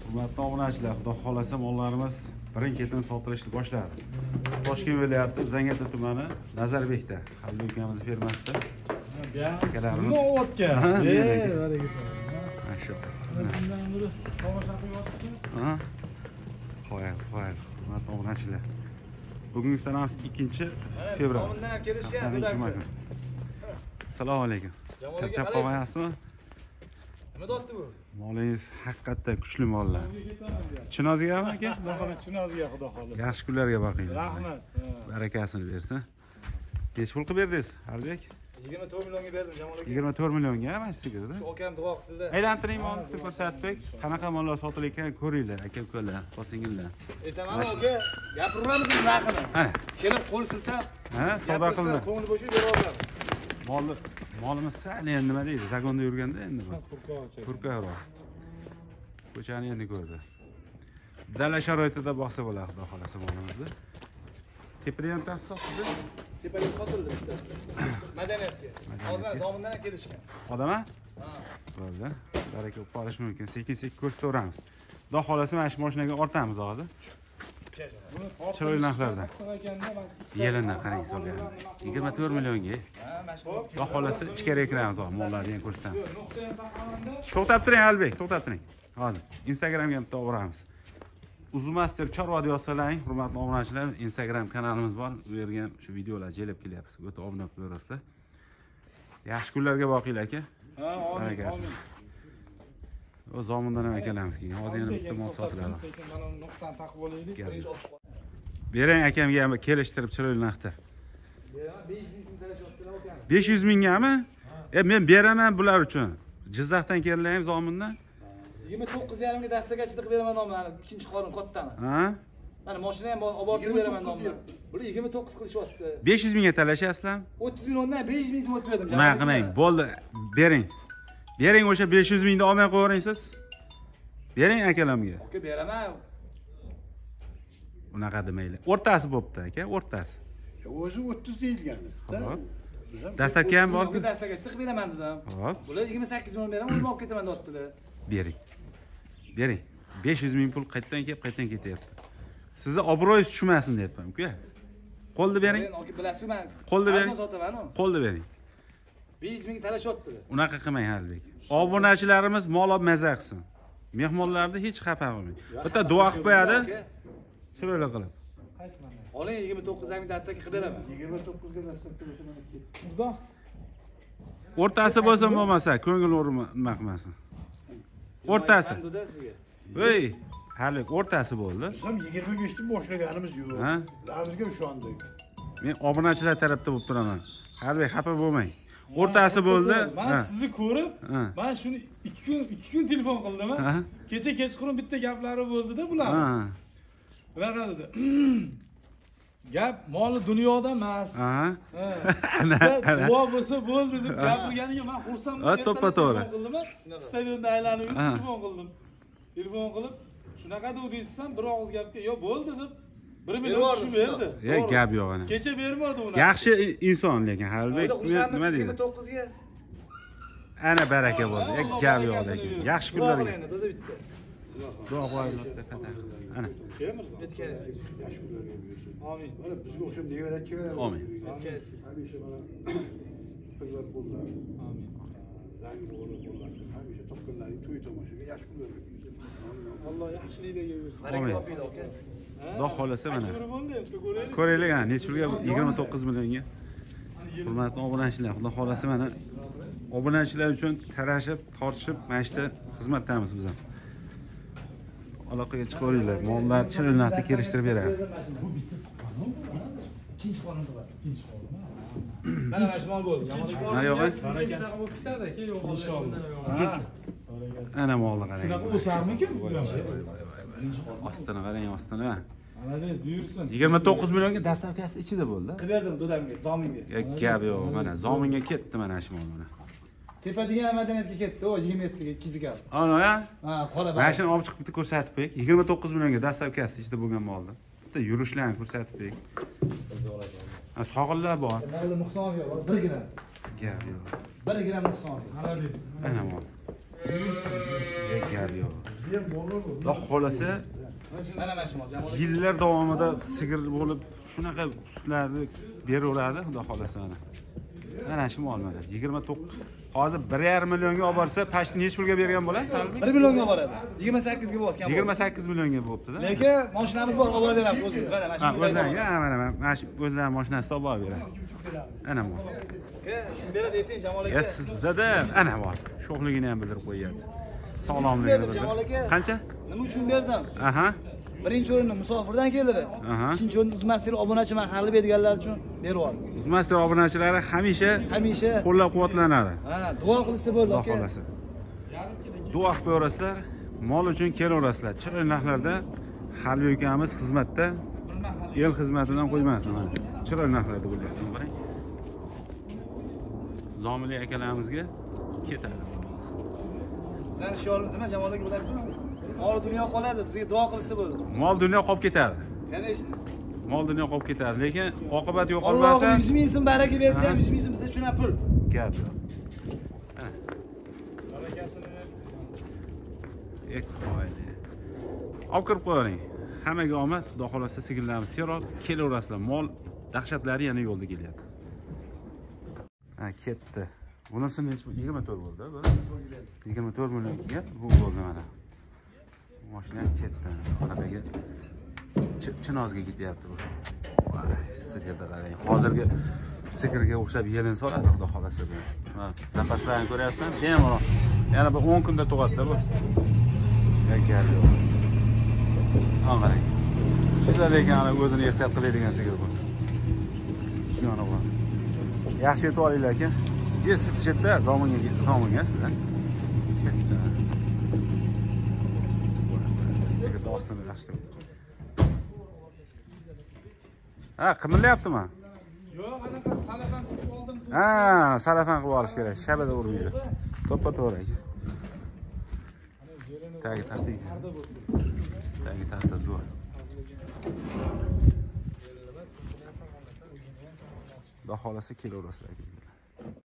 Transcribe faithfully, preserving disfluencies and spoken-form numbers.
Hurmatli obunachilar, xudo xolasa mollarimiz birin-ketin sotilishni boshladi. Toshkent viloyati Zangiota tumani Nazarbekda, Halil ukamiz fermasida. Sizmi o'tgan? Ey, Mashallah. bundan biri tomosha qilyapsiz. Ha? Qo'ying, qo'ying. Hurmatli obunachilar. Bugungi sanamiz ikkinchi fevral. Tomondan ham kelishgan. Assalomu alaykum. Charchab qolmayapsizmi? Nima deyapti bu? Molingiz haqiqatda kuchli mollar. Chinozgami aka? Xudo xolasa Chinozga xudo xolasa. Yaxshi kunlarga boqing. Rahmat. Barakasini bersin. Nech pul qilib berdingiz, Harbek? yigirma to'rt millionga berdim Jamol aka. yigirma to'rt millionga mana shu sigirda. Shu akam duo qilsin-da. Aylantiring molni ko'rsatdik. Qanaqa mollar sotilayotganini ko'ringlar, aka-ukalar, opa-singillar. Aytaman aka, gapiramiz narxini. Ha. Kelib qo'l siltab, Ha, savdo qildi. Ko'ngli bo'shib bera olamiz. Molni molimiz sal endi nima deydi? Zagonda yurganda endi bu. Kurkoch. Kurkochroq. Ko'chani endi ko'rdi. Dala sharoitida boqsa bo'ladi, xudo xolasa molimizni. Tepada ham tasdiqdi. Tepaga sotildi bittasi. Madaniyatga. Hozir zomindan ham kelishgan. Odam ha? Ha. Bo'ldi. Baraka bo'lib qolishi mumkin. Sekin-sekin ko'rsataveramiz. Xudo xolasa mana shu mashinaga ortamiz hozir. Chiroyli narxlardan. Yelindan qarang solgan. yigirma to'rt millionga. Xudo xolasa ichkariga kiramiz hozir, mollarni ham ko'rsatamiz. To'xtab turing Albek, to'xtab turing. Hozir Instagramga ham to'g'ramiz. Uzumaster Chorva yozsalaring, hurmatli obunachilar, Instagram kanalimiz bor. Bu yerga ham shu videolar jelib kelyapsiz. O'ta obuna qilaverasizlar. Yaxshi kunlarga boqinglar aka. Ha, amin, amin. O zomindan ham akalamiz keyin. Hozir yana bitta mol sotiladi. Sekin mana nuqtani taqib olaylik. Birinchi olib chiqib. Bering akamga ham kelishtirib chiroyli narxda. besh yuz ming talashibdilar akamiz. besh yuz mingami? E men beraman bular uchun. Jizzaxdan kelganlar ham zomindan. yigirma to'qqiz yarim ga dastaga chiqib beraman nomini. Ikkinchi qorin kattami? Ha? Mana mashina ham olib borib beraman nomini. Bular yigirma to'qqiz qilishyapti. besh yuz mingga talashyapsizlarmi? o'ttiz milliondan besh yuz ming so'm o'tib berdim. Nima qilmang? Bo'ldi. Bering. Bering o'sha besh yuz mingni olmay qo'ying siz. Bering akalamga. Aka beraman. Unaqa demaylar. O'rtasi bo'pti aka, o'rtasi. O'zi o'ttiz deyilgani. Dastlabki ham bor. Dastaga chiqib beraman dedim. Hop. Bular yigirma sakkiz million beraman, o'zim olib ketaman deyaptilar. Bering. Bering. besh yuz ming pul qayerdan kelib, qayerdan ketyapti. Sizni obro'yingiz tushmasin deyapman, uka. Qo'lni bering. Men aka bilasizmi, men Qo'lni bering. arzon sotaman u. Qo'lni bering. besh yuz ming talashyaptilar. Unaqa qilmang Halbek. Obunachilarimiz mol olib maza qilsin. Mehmonlarni hech xafa qilmang. Bitta duo qilib qo'yadi. Chiroyli qilib. Qaysi mana? Oling yigirma to'qqiz ming dastaga qilib beraman. yigirma to'qqizga dastlabki o'sha mana ketdi. Mirzo. O'rtasi bo'lsa bo'lmasa, ko'ngil nima qilmasin. O'rtasi. Voy, Halbek o'rtasi bo'ldi. Biz ham yigirma beshdan boshlaganimiz yo'q. Ha? Bizga ishondik. Men obunachilar tarafda bo'lib turaman. Halbek xafa bo'lmang. O'rtasi bo'ldi. Men sizni ko'rib, men shuni ikki kun ikki kun telefon qildim. Kecha kechqurun bitta gaplari bo'ldi-da bular. Ha. Bunaqa dedi. Gap moli dunyoda emas. Ha. Duo bo'lsa bo'ldi deb gapirganiga men xursandman. Ha, to'ppa-to'g'ri. Stadionda aylanib yurib telefon qildim. Telefon qilib, shunaqa deysiz-san, bir og'iz gapga, "Yo, bo'ldi" deb bir million tushib berdi. Ya gap yo'q ana. Kecha bermadi uni. Yaxshi inson lekin Halbek nima deydi? yigirma to'qqizga. Ana baraka bo'ldi. Ya gap yo'q lekin. Yaxshi kunlarga. bitta. Duo qo'yinglar qata. Ana. Kelmirsiz. Yetkazasiz. Yaxshi kunlarga bersin. Amin. Mana bizga o'xshab nevaratchi beradi. Amin. Yetkazasiz. Hamisha mana qizlar qo'llar. Amin. Zangi bo'g'ini qo'llar. Hamisha topganlarning to'y tomoshaga yaxshi kunlarga bersin. Alloh yaxshiliklarga bersin. Amin. Xudo xolasa mana. Ko'raylik. Ko'raylik ana, necha pulga yigirma to'qqiz millionga. Hurmatli obunachilar, xudo xolasa mana obunachilar uchun tarashib, tortishib, mana shu xizmatdamiz biz ham. Aloqaga chiqaveringlar. Mollar chirilnaqda kelishtirib beradi. Ikkinchi qo'limda bor. Ikkinchi qo'lim. Mana mana shu mol bo'ldi. Ha, yo'q. Shunaqa bo'lib ketadi aka, yo'q inshaalloh. Ana molni qarang. Shunaqa o'sarmikin? Ostini qarang, ostini. Analiz buyursin. yigirma to'qqiz millionga dastavkasi ichida bo'ldi. Qilib berdim dadamga, zominga. Gap yo'q, mana zominga ketdi mana shu mol mana. Tepa degan madaniyatga ketdi, o yigirma yettiga ikkiziga. Ana ya? Ha, qora mana shuni olib chiqib bitta ko'rsatib qo'ying. yigirma to'qqiz millionga dastavkasi ichida bo'lgan molni. Bitta yurishlarni ko'rsatib qo'ying. Ha, sog'inlar bor. Moli nuqsoni yo'q, bir gram. Gap yo'q. bir gram nuqsoni. Analiz. Ana mol. Gar yo'q. Bizga ham bolalar bor. Xudo xolasa Mana mana shu mol Jamol aka. yillar davomida sigir bo'lib shunaqa sutlarni beraveradi, xudo xolasa mana. Mana shu mol mana yigirma to'qqiz. Hozir bir yarim millionga olib borsa, pashni necha pulga bergan bo'lasiz? bir millionga boradi. yigirma sakkiz ga bo'lgan. yigirma sakkiz millionga bo'pti-da. Lekin mashinamiz bor, olib beramiz o'zimiz. Mana mana Ha, shu. o'zlariga, ha, mana mana shu o'zlari mashinasida olib beradi. Ana bu. Aka, kim beradi ayting Jamol aka? Ya sizda-da ana bor. Sho'xligini ham bildirib qo'yapti. Sog'lomligini Jamol aka. bildirib. Qancha? Nima uchun berdim? Aha. Birinchi o'rinni musofirdan keladi. Aha. Ikkinchi o'rinni Uzmaster obunachi mahalliy berganlar uchun beryapti. Uzmaster obunachilari hamisha Hamisha qo'llab-quvvatlanadi. ha, duo qilsa bo'ldi Xudo aka. xolasa. Duo qilib qo'yasizlar, mol uchun kelaverasizlar. Chiroyli narxlarda Halbiy ukamiz xizmatda, el xizmatidan qo'ymasin. Chiroyli narxlarda bo'lyapti, qarang. Zomili akalarimizga ketadi. Sizlar shiorimiz nima Jamol aka bilasizmi? Mol dunyo qoladi, bizga duo qilsa bo'ldi. Mol dunyo qolib ketadi. Конечно. Mol dunyo qolib ketadi, lekin oqibat Alloh yo'qolmasa, yuz ming so'm baraka bersa ham yuz ming so'm bizga chuna pul. gap yo'q. Barakasini bersin. Ek qo'ydi. Olib kirib qo'ying. Hammaga omad, xudo xolasa sigirlarimiz seroq kelaverasizlar. Mol dahshatlari yana yo'lda kelyapti. Ha, ketdi. Bunisi yigirma to'rt bo'ldi, bu. yigirma to'rt millionga bu bo'ldi mana. Mashina ketdi. Qanaqaga Chinozga ketyapti bu. Voy, sigirda qarang. Hozirgi sigirga o'xshab yelin soladi, xudo xolasa bu. Ha, zapaslarini ko'ryapsizlar? Bemalol. Yana bir o'n kunda tug'adi bu. Gar yo'q. Ha, qarang. Shunday lekin ana o'zini ehtiyot qiladigan sigir bu. Shuna bu. Yaxshi yetib olinglar aka. Ye siz chetda zominga zominga sizlar. Chetda. Sigirda ostini yaxshi. Ha, qimillayaptimi? Yo'q, anaqa salafan tutib oldim. Ha, salafan qilib olish kerak. Shabada urmaydi. To'ppa-to'g'ri aka. Tagi taxta ekan. Tagi taxta zo'r. Xudo xolasa kelaverasizlar.